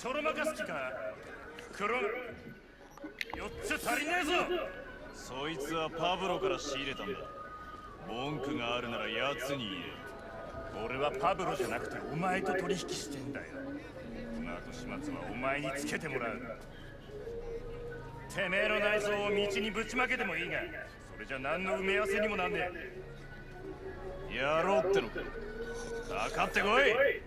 ちょろまかす気か。袋4つ足りねえぞ。 そいつはパブロから仕入れたんだ。文句があるなら奴に言え。 俺はパブロじゃなくてお前と取引してんだよ。この後始末はお前につけてもらう。てめえの内臓を道にぶちまけてもいいが、それじゃ何の埋め合わせにもなんねえ。 やろうってのか。かかってこい。